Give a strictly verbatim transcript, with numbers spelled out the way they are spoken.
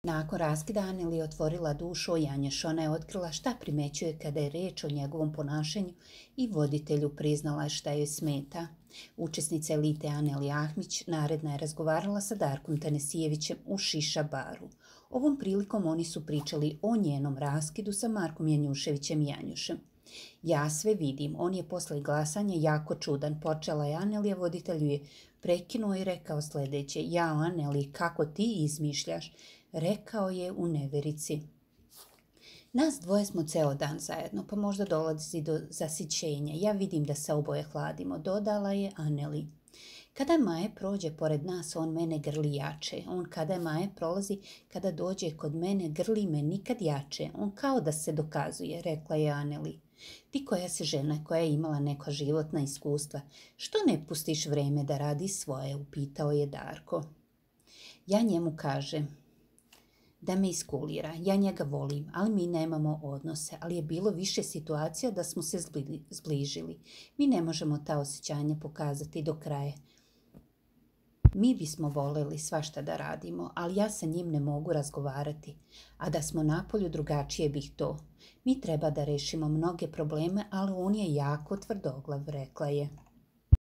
Nakon raskida Anneli je otvorila dušu o Janjušu. Ona je otkrila šta primećuje kada je reč o njegovom ponašanju i voditelju priznala šta joj smeta. Učesnica elite Anneli Ahmić naredna je razgovarala sa Darkom Tanesijevićem u Šiša baru. Ovom prilikom oni su pričali o njenom raskidu sa Markom Janjuševićem Janjušem. Ja sve vidim, on je posle glasanja jako čudan, počela je Anneli, a voditelju je prekinuo i rekao sljedeće: ja, Anneli, kako ti izmišljaš? Rekao je u neverici. Nas dvoje smo ceo dan zajedno, pa možda dolazi do zasićenja. Ja vidim da se oboje hladimo, dodala je Anneli. Kada Maje prođe pored nas, on mene grli jače. On kada Maje prolazi, kada dođe kod mene, grli me nikad jače. On kao da se dokazuje, rekla je Anneli. Ti koja si žena koja je imala neka životna iskustva, što ne pustiš vreme da radi svoje, upitao je Darko. Ja njemu kažem da me iskulira, ja njega volim, ali mi nemamo odnose, ali je bilo više situacija da smo se zbližili. Mi ne možemo ta osjećanja pokazati do kraja. Mi bismo voljeli svašta da radimo, ali ja sa njim ne mogu razgovarati, a da smo napolju drugačije bih to. Mi treba da rešimo mnoge probleme, ali on je jako tvrdoglav, rekla je.